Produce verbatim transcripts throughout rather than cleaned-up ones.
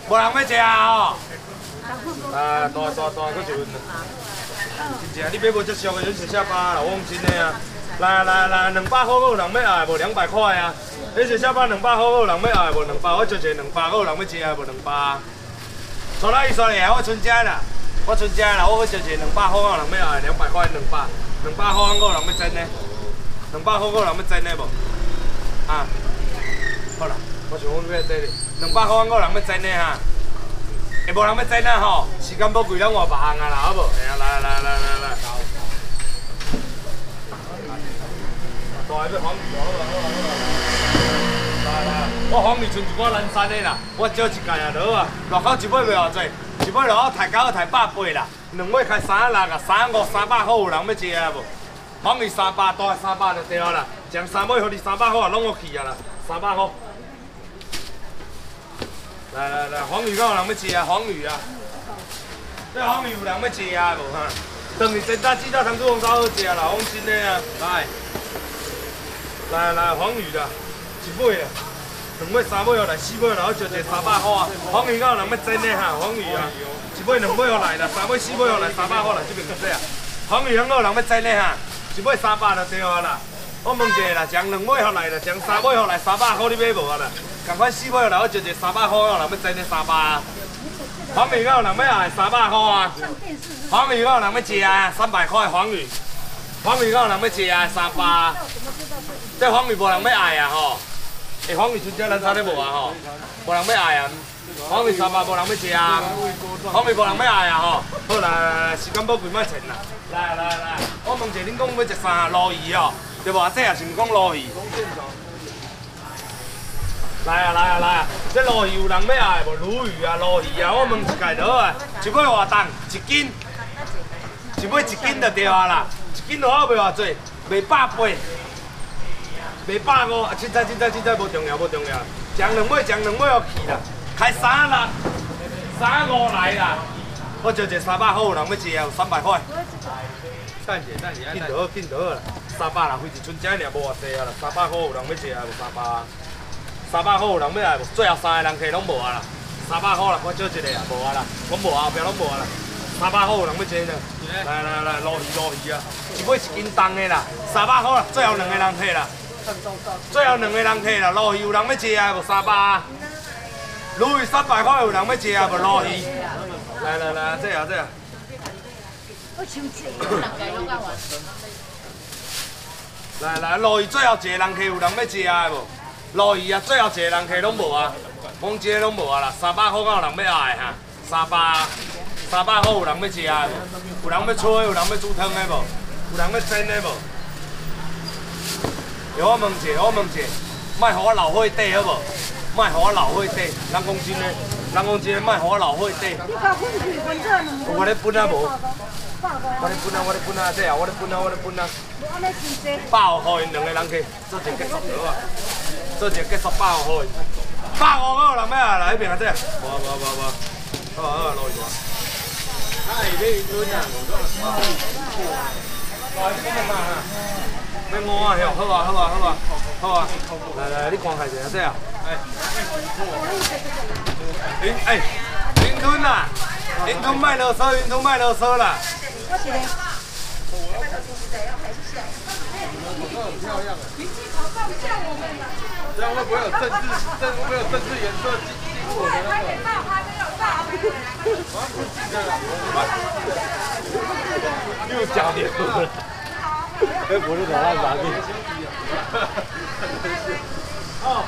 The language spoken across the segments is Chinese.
无人要食啊吼！啊，大大大，搁一份啦。真正，你买无足俗的，恁食下巴啦，我讲真的啊。来来来，两百块有人要爱无？两百块啊！你食下巴两百块有人要爱无？两百，我招一个两百，有人要食啊无？两百。错啦，伊说嘞，我存遮啦，我存遮啦，我去招一个两百块，有人要爱两百块，两百，两百块有人要真的，两百块有人要真的无？啊，好啦，我想讲要这里，两百块有人要真的哈。 会无人要整啊吼，时间宝贵，咱换别项啊啦，好无？哎呀，来来来来来。大个要黄鱼，好啦好啦好啦。来来，我黄鱼剩一寡蓝山的啦，我招一届啊就好啊。入口一尾袂偌济，一尾入口抬九抬百八啦，两尾开三六啊，三五三百块有人要食啊无？黄鱼三百，大个三百就对啊啦。将三尾互你三百块啊，拢我去啊啦，三百块。 来来来，黄鱼敢有人要食啊？黄鱼啊，这黄鱼有人要食啊无哈？当日煎炸鸡炸糖醋红烧好食啦，讲真的啊，来，来来黄鱼啦，一尾啊，两尾三尾后来四尾后来，我招一个三百块啊。黄鱼敢有人要煎的哈？黄鱼啊，一尾两尾后来啦，三尾四尾后来三百块啦，这边就这啊。黄鱼敢有人要煎的哈？一尾三百就对啊啦。我问一下啦，将两尾后来啦，将三尾后来三百块你买无啊啦？ 赶快四尾来，我招一个三百块，有人要真的三百啊！黄鱼有人要爱三百块啊！黄鱼有人要食啊，三百块黄鱼。黄鱼有人要食啊，三百。这黄鱼无人要爱啊吼！诶，黄鱼春节咱差咧无啊吼？无人要爱啊！黄鱼三百无人要食啊！黄鱼无人要爱啊吼！好来来来，时间宝贵，莫钱啦！来来来，我问一下，恁讲要食啥？鲈鱼哦，对无？这也是毋讲鲈鱼。 来啊来啊来啊！这鲈鱼有人要爱无？鲈鱼啊鲈鱼啊，我问一届就好啊。一尾偌重？一斤？一尾一斤就对啊啦。一斤就好卖偌济？卖百八，卖百五。啊，凊彩凊彩凊彩无重要无重要。将两尾将两尾互去啦。开三六三五来啦。我招一个三百块，有人要食啊？有三百块。等下等下，紧就好紧就好啦。三百啦，费一寸只尔，无偌济啊啦。三百块有人要食啊？无三百。 三百块有人要爱无？最后三个人客拢无啊啦。三百块啦，我招一个啊，无啊啦。我无啊，后壁拢无啊啦。三百块有人要坐呢。来来来，鲈鱼鲈鱼啊，一尾一斤重的啦。三百块啦，最后两个人客啦。最后两个人客啦，鲈鱼有人要食啊无？三百啊。鲈鱼三百块有人要食啊无？鲈鱼。来来来，这啊这啊。我求钱。来来，鲈鱼最后一个人客有人要食啊无？ 鲈鱼啊，最后一个人客拢无啊，讲这个拢无啊啦。三百块敢有人要爱哈？三百，三百块有人要食啊无？有人要吹，有人要煮汤的无？有人要蒸的无？我问一下，我问一下，莫互我老火底好无？莫互我老火底，人讲真的，人讲真的，莫互我老火底。你甲分去分这两个。我咧分啊无？我咧分啊，我咧分啊，这啊，我咧分啊，我咧分啊。百五块因两个人客，做一个结束就好啊。 做一个结束百五块，百五个人要啊来迄边啊这，无无无无，好好落去啊。哎，买云吞啊，来这边嘛哈，买五啊，好啊好啊好啊好啊，来来，你看下一下这啊，哎，云哎，云吞啊，云吞卖啰嗦，云吞卖啰嗦啦。我是嘞。很漂亮哎。 这样会不会有政治？这会不会有政治颜色进进入我的那个？还没到，还没有到。又加点了。哎，不是老汉啥地？哦。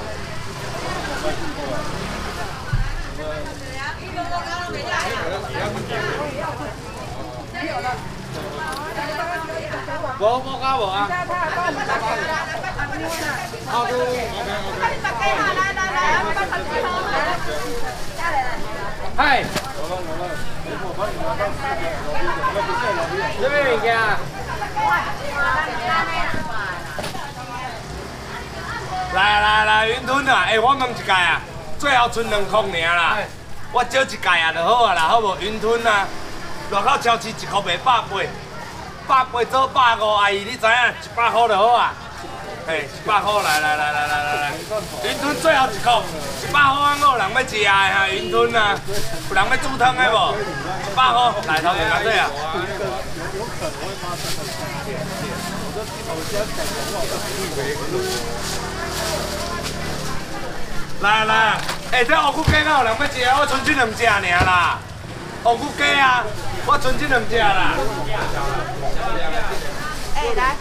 无无加无啊？好的 ，OK OK。来来来，嗨。这边物件。来来来，云吞啊！哎，我问一届啊，最后剩两块尔啦，我招一届啊就好啊啦，好无？云吞啊，外口超市一块卖百八，百八做百五，阿姨你知影？一百块就好啊。 嘿，一百块来来来来来来来，云吞最后一颗，一百块我有人要食的哈，云吞啊，有人要煮汤的无？一百块，来头前来对啊。来来，哎，这乌骨鸡敢有人要食？我剩这两只尔啦。乌骨鸡啊，我剩这两只啦。哎，来。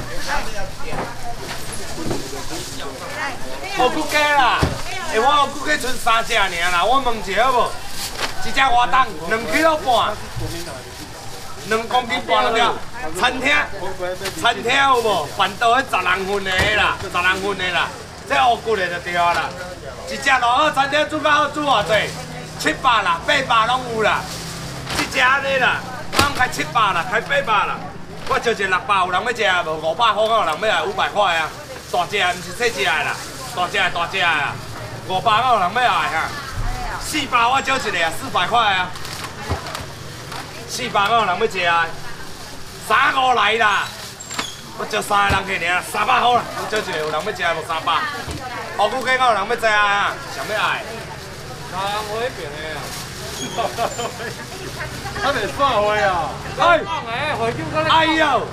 乌骨鸡啦，哎，我乌骨鸡剩三只尔啦，我问一下好无？一只偌重？两 K 半，两公斤半了对。餐厅，餐厅有无？办到迄十人份的啦，十人份的啦，这乌骨的就对啊啦。一只落好餐厅煮较好，煮偌济？七百啦，八百拢有啦。一只安尼啦，咱开七百啦，开八百啦。我招一个六百，有人要食无？五百块有人要来？五百块啊，大只的，毋是细只的啦，大只的大只的啊。五百有人要来哈？四百我招一个啊，四百块啊。四百有人要食啊？三五来啦，我招三个人客尔，三百块啦。我招一个有人要食无？三百。乌骨鸡有人要食啊？想要爱？三我迄边的啊。他袂算花啊！哎，哎呦！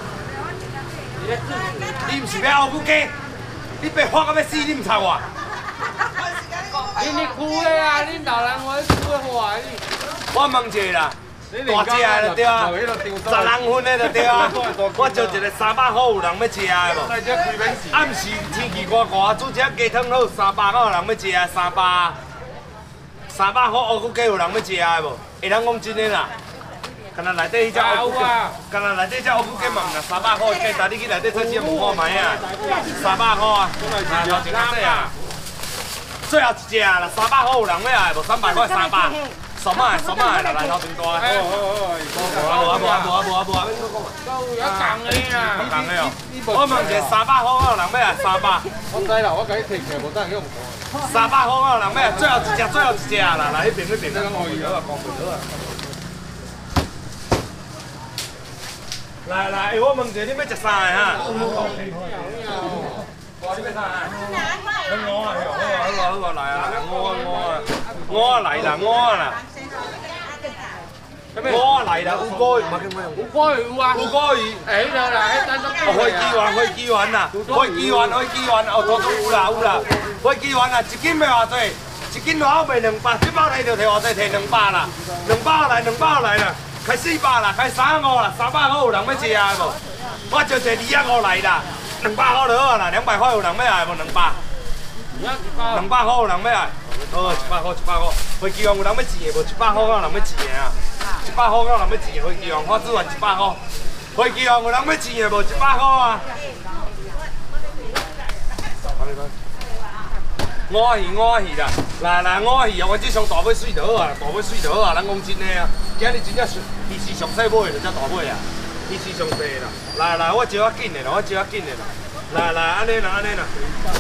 你毋是要乌骨鸡？你被发到要死，你毋插我？ 你你哭的啊！你老人我哭的话，你。 我问一下啦，大只的就对啊，十人份的就对啊。我招一个三百块，有人要食的无？暗时天气热热，煮一只鸡汤好，三百块有人要食的，三百。三百块乌骨鸡有人要食的无？会当讲真的啦。干那内底迄只乌骨鸡，干那内底只乌骨鸡嘛，毋若三百块鸡，但你去内底找只问看卖啊，三百块啊，啊，头前仔啊，最后一只啦，三百块有人要来无？三百块三百，什么什么来来头前大个。好好好，无啊无啊无啊无啊无啊， 都有讲的啊， 讲的哦。我问一下，三百块有人要来？三百。 我知啦，我甲你摕起来，无等用。 三百块有人要来？最后一只，最后一只啦，来迄边迄边。这个可以了，讲不了啊。来来，我问一下，你要食啥个哈？我你要啥个？我啊，好啊好啊好啊，来啊来，我啊我啊，我啊来啦我啊啦。我啊来啦，有果鱼， 有果鱼有啊， 有果鱼。 哎，迄个啦，迄单独。 哦，飞机丸，飞机丸啦，飞机丸，飞机丸，哦，多种有啦有啦，飞机丸啦，一斤卖偌济？一斤偌好卖两百，这包来就摕偌济？摕两百啦，两百来，两百来啦。开四百啦，开三五啦，三百块有人要食啊无？我招一个二百五来啦，两百块就好啦，两百块有人要来无？两百，两百块有人要来，好，一百块一百块，飞机丸有人要钱的无？一百块有人要钱的啊？一百块有人要钱的飞机丸，我只还一百块，飞机丸有人要钱的无？一百块啊！五啊鱼五啊鱼啦，来来五啊鱼哦，我这上大尾水就好啊，大尾水就好啊，咱讲真的啊，今日真正是鱼市上细买的就只大尾啊，鱼市上细啦。来来，我招较紧的啦，我招较紧的啦。来来，安尼啦，安尼啦。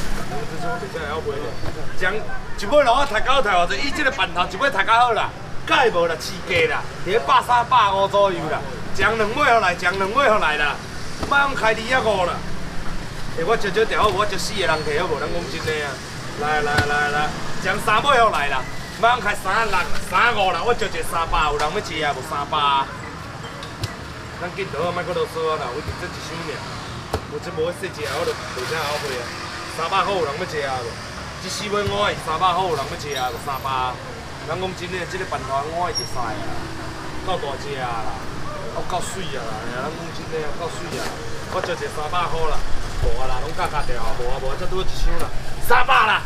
将一尾落我抬到抬偌济，伊这个bàn头一尾抬较好啦，介无啦，市价啦，伫咧百三百五左右啦。将两尾互来，将两尾互来啦，莫用开二啊五啦。诶，我招招条好，我招四个人摕好无？咱讲真的啊。来来来来，将三尾互来啦，莫用开三六、三五啦，我招一个三百，有人要食啊无？三百，咱紧倒啊，莫搁啰嗦啊啦，我就这一箱尔，有这无细只我就袂啥后悔啊。三百块有人要食啊无？一四尾五啊，三百块有人要食啊无？三百，咱讲真诶，这个饭团五啊就晒啊，够大只啊啦，哦够水啊啦，咱讲真诶，够水啊，我招一个三百块啦，无啊啦，拢价格掉，无啊无，才拄一箱啦。三百啦，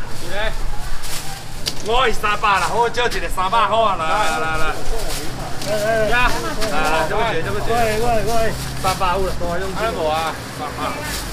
我是三百啦，我招一个三百块啊，来来来来，呀，来来，这个姐这个姐，喂喂喂，三百有啦，大用钱无啊？三百。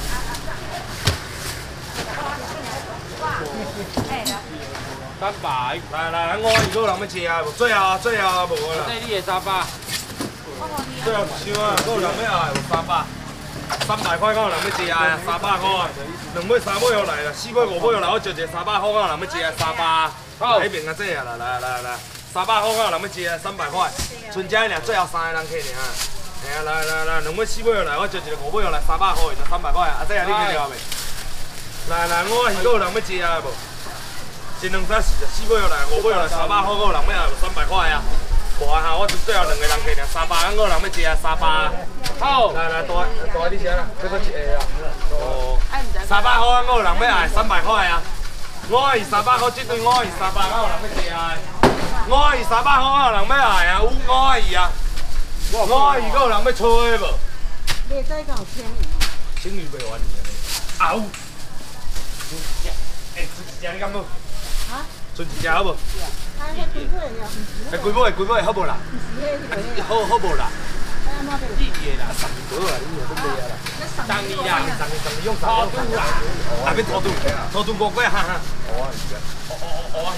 三百，来来，我如果有人要吃啊，最后最后啊无啦。 这你的三百， 最后一箱啊，有人要啊，有三百。三百块，有人要食啊，三百块啊，两尾三尾又来啦，四尾五尾又来，我招一个三百块，有人要食啊，三百，好，迄边啊这啊啦，来来来，三百块，有人要食啊，三百块，剩这尔，最后三个人客尔啊，哎呀，来来来，两尾四尾又来，我招一个五尾又来，三百块，就三百块啊，啊这啊你去了未？ 来来，我鱼有人要食啊无？一两三四四尾来，五尾来，三百块有人要啊，三百块啊。无啊哈，我就最后两个人客尔，三百，有人要食啊，三百。好，来来，大大你先啦，这个一个啊。哦，三百块有人要啊，三百块啊。我鱼三百块，这对我鱼三百，有人要食啊。我鱼三百块，有人要啊，有我鱼啊。我鱼有人要吹无？ 你再讲千鱼。 千鱼袂完去啊！有。剩一只，诶，剩一只你敢无？ 啊？ 剩一只好无？ 啊，迄几尾呀？ 诶，几尾？几尾好无啦？好好无啦？一个啦，十二个啦，你又都袂啊啦。十二啦，十二十二用十二啦。啊，变土肚，土肚五块哈哈。哦哦哦哦。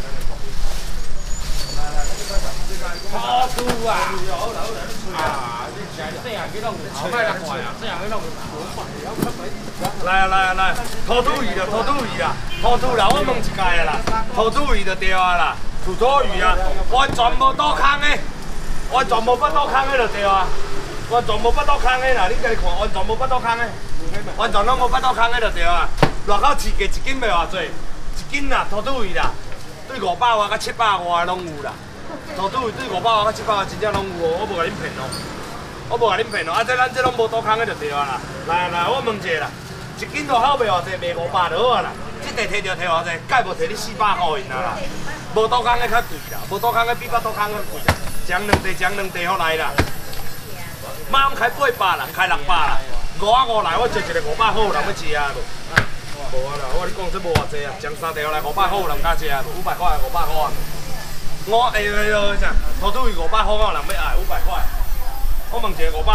土肚啊！啊，这样去弄，好歹人快啊！这样去弄。来啊来啊来！土肚鱼啦，土肚鱼啦，土肚啦！我问一届啊啦，土肚鱼就对啊啦，土肚鱼啊，完全无倒空的，完全无捌倒空的就对啊，完全无捌倒空的啦！你家己看，完全无捌倒空的，完全拢无捌倒空的就对啊。外口市价一斤袂偌济，一斤啦土肚鱼啦，对五百外到七百外拢有啦。土肚鱼对五百外到七百外真正拢有哦，我无甲恁骗哦。我无甲恁骗哦，啊！这咱这拢无倒空的就对啊啦。来来，我问一下啦，一斤就好卖偌济，卖五百就好啊啦。这地摕着摕偌济，介无摕你四百块银啦。无倒空的较贵啦，无倒空的比较倒空的贵啦。将两地将两地好来啦。马上开八百啦，开六百啦。五啊五来，我招一个五百好，有人要食啊无？无啊啦，我跟你讲这无偌济啊，将三条来五百好，有人敢食啊无？五百块五百块啊。我诶诶啥？土肚鱼五百块，有人要爱五百块。我问一个五百。